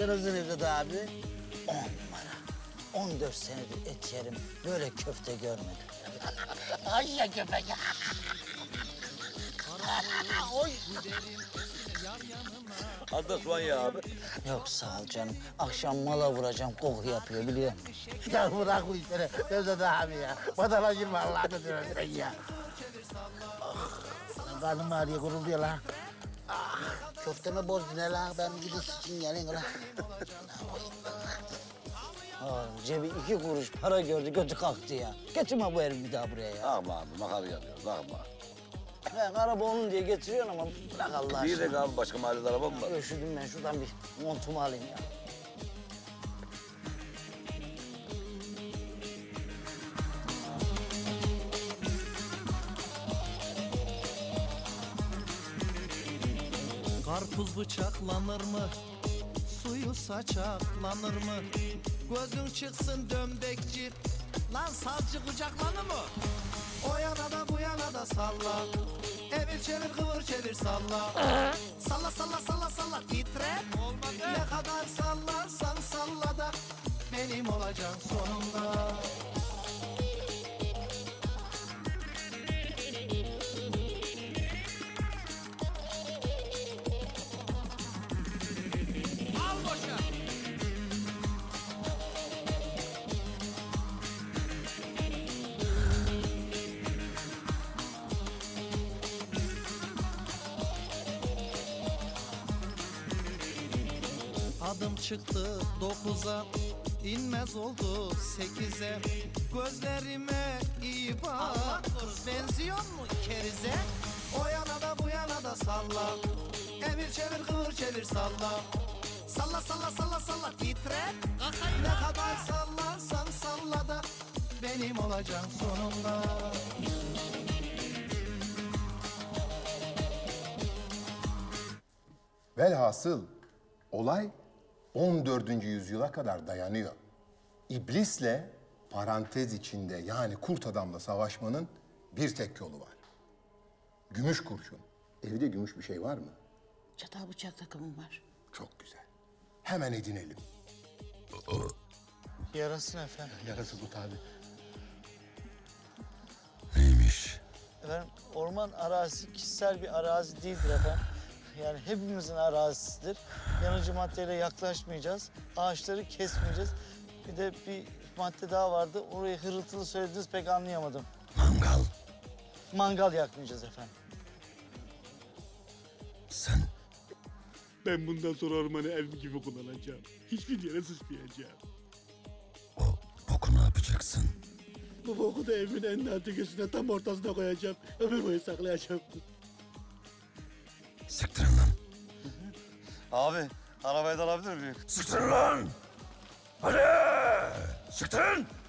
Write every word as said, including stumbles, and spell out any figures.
Nasılsın Nevzat abi? On numara. On dört senedir et yerim. Böyle köfte görmedim. Ay ya köpek. Oy. Az da soğan ya abi. Yok sağ ol canım. Akşam mala vuracağım, koku yapıyor biliyor musun? Ya bırak bu işleri Nevzat abi ya. Badana girme Allah'ını seversen ya. Ah, karnım ağrıyor, gurulduyor lan. Ah, köftemi bozdu ne lan? Ben bir de sıçayım gelin lan. Oğlum cebi iki kuruş para gördü, götü kalktı ya. Getirme bu herifi bir daha buraya ya. Bakma abi makarna yapıyoruz bakma. Ben araba onun diye getiriyorsun ama bırak Allah aşkına. İyi de abi başka mahallede araba mı var? Üşüdüm ben, şuradan bir montumu alayım ya. Karpuz bıçaklanır mı? Suyu saçaklanır mı? Gözün çıksın dömbekçi. Lan savcı kucaklanır mı? O yana da bu yana da salla. Evir çevir kıvır çevir salla. Salla salla salla salla titre. Olmadı. Ne kadar sallarsan salla da benim olacaksın sonunda. Adım çıktı dokuza, inmez oldu sekize. Gözlerime iyi bak, benziyor mu kerize? O yana da bu yana da salla. Evir çevir kıvır çevir salla. Salla salla salla salla titre. Ne kadar sallarsan salla da benim olacaksın sonunda. Velhasıl olay on dördüncü yüzyıla kadar dayanıyor. İblisle parantez içinde yani kurt adamla savaşmanın bir tek yolu var. Gümüş kurşun. Evde gümüş bir şey var mı? Çatal bıçak takımım var. Çok güzel. Hemen edinelim. Yarasın efendim. Yarası tut abi. Neymiş? Efendim orman arazisi kişisel bir arazi değildir efendim. Yani hepimizin arazisidir. Yanıcı maddeyle yaklaşmayacağız. Ağaçları kesmeyeceğiz. Bir de bir madde daha vardı. Orayı hırıltılı söylediniz pek anlayamadım. Mangal. Mangal yakmayacağız efendim. Sen Ben bundan sonra ormanı ev gibi kullanacağım. Hiçbir yere sıçmayacağım. o boku ne yapacaksın? Bu boku da evin en altı köşesine tam ortasına koyacağım. Ömür boyu saklayacağım. Siktirin lan. Abi, arabayı da alabilir miyim? Siktirin lan! Hadi! Siktirin!